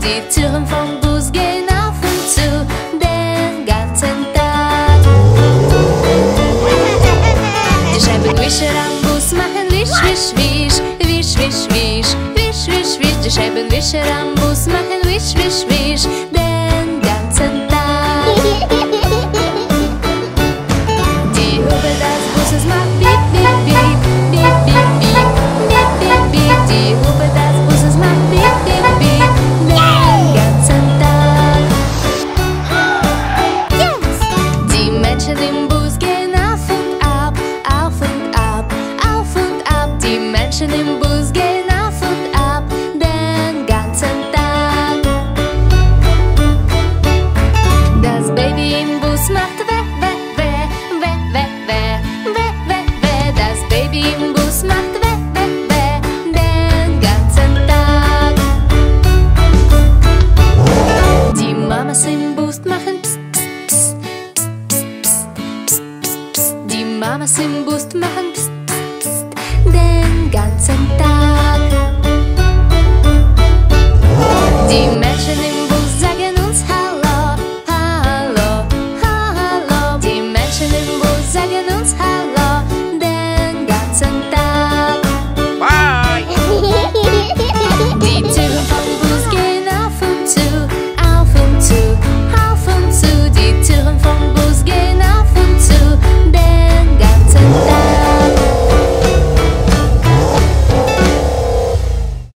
Die Türen vom Bus gehen auf und zu, den ganzen Tag. Die Scheibenwischer am Bus machen wisch, wisch, wisch, wisch, wisch, wisch, wisch, wisch, wisch. Die Scheibenwischer am Bus machen wisch, wisch, wisch, den ganzen Tag.